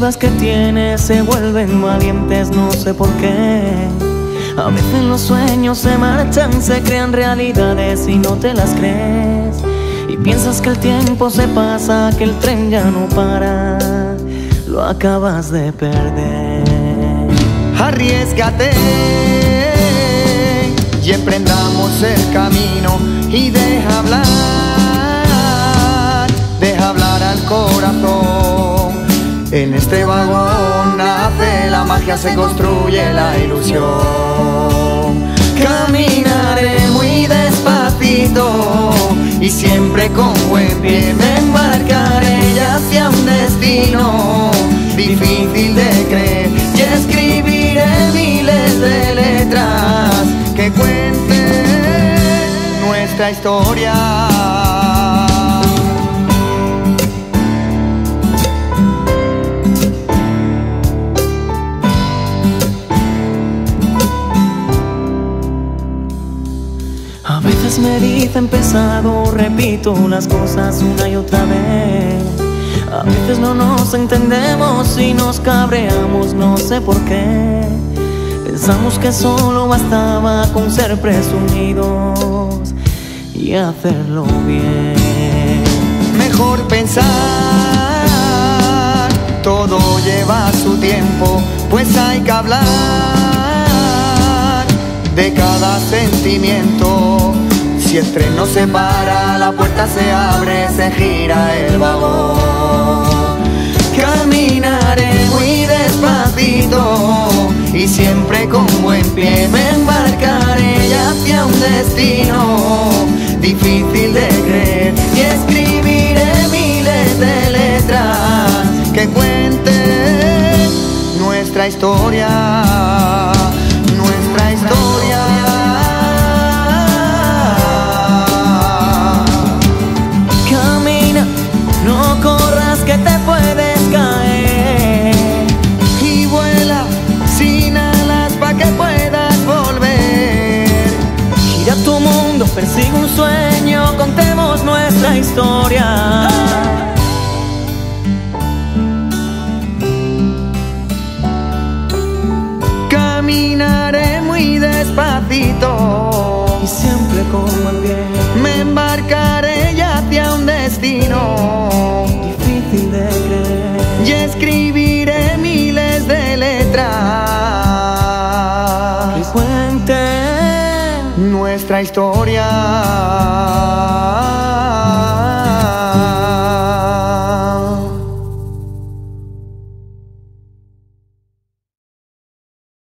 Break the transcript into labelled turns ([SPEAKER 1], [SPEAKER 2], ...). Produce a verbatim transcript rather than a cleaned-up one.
[SPEAKER 1] dudas que tienes se vuelven valientes, no sé por qué. A veces los sueños se marchan, se crean realidades y no te las crees. Y piensas que el tiempo se pasa, que el tren ya no para, lo acabas de perder.
[SPEAKER 2] Arriésgate y emprendamos el camino y deja hablar, deja hablar al corazón. En este vagón nace la magia, se construye la ilusión. Caminaré muy despacito y siempre con buen pie me embarcaré ya hacia un destino difícil de creer y escribiré miles de letras que cuenten nuestra historia.
[SPEAKER 1] A veces me dicen pesado, repito las cosas una y otra vez. A veces no nos entendemos y nos cabreamos, no sé por qué. Pensamos que solo bastaba con ser presumidos y hacerlo bien.
[SPEAKER 2] Mejor pensar, todo lleva su tiempo, pues hay que hablar de cada sentimiento. Si el tren no se para, la puerta se abre, se gira el vagón. Caminaré muy despacito y siempre con buen pie me embarcaré ya hacia un destino difícil de creer y escribiré miles de letras que cuenten nuestra historia, nuestra historia.
[SPEAKER 1] Camina, no corras que te puedes caer,
[SPEAKER 2] Y vuela sin alas pa' que puedas volver.
[SPEAKER 1] gira tu mundo, persigue un sueño, contemos nuestra historia.
[SPEAKER 2] Caminaré muy despacito
[SPEAKER 1] Y siempre con buen pie,
[SPEAKER 2] me embarcaré ya hacia un destino
[SPEAKER 1] difícil de creer,
[SPEAKER 2] y escribiré miles de letras
[SPEAKER 1] que cuenten
[SPEAKER 2] nuestra historia.